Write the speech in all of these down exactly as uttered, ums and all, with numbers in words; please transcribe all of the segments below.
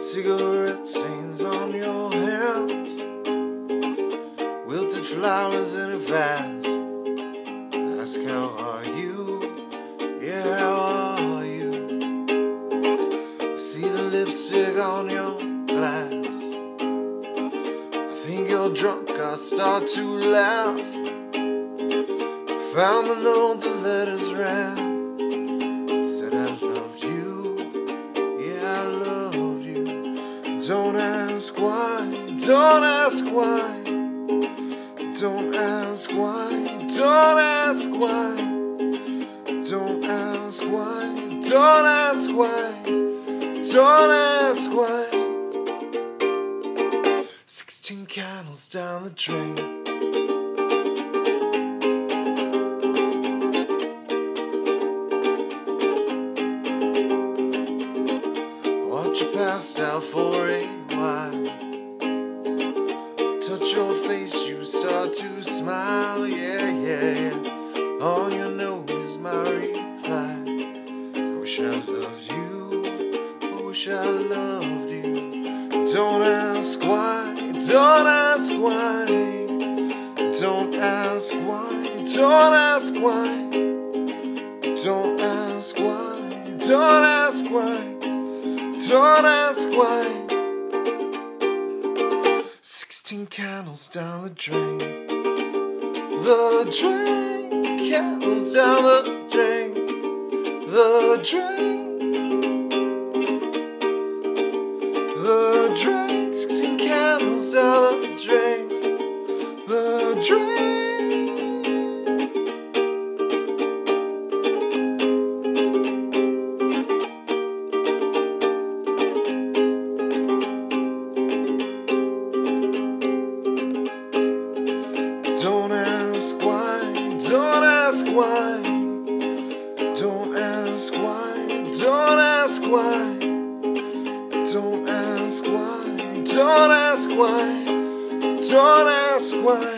Cigarette stains on your hands, wilted flowers in a vase. Ask how are you, yeah, how are you? I see the lipstick on your glass. I think you're drunk, I start to laugh. Found the note the letters ran. It said I loved you, yeah, I loved you. Don't ask why, don't ask why. Don't ask why, don't ask why. Don't ask why, don't ask why. Don't ask why. Sixteen candles down the drain. Watch you passed out for a while. Touch your face, you start to smile, yeah, yeah, yeah. On your nose is my reply. I wish I loved you, I wish I loved you. Don't ask why, don't ask why. Don't ask why, don't ask why. Don't ask why, don't ask why. Don't ask why. Sixteen candles down the drain. The drain, candles down the drain. The drain. The drain, sixteen candles down the drain. The drain. Don't ask why, don't ask why. Don't ask why, don't ask why. Don't ask why, don't ask why. Don't ask why.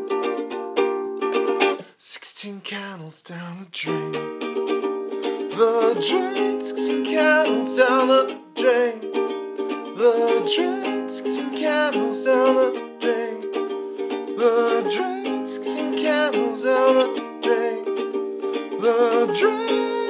Sixteen candles down the drain. The drain, sixteen candles down the drain. The drain, sixteen candles down the drain. The drain, sixteen candles down the drain. The drain.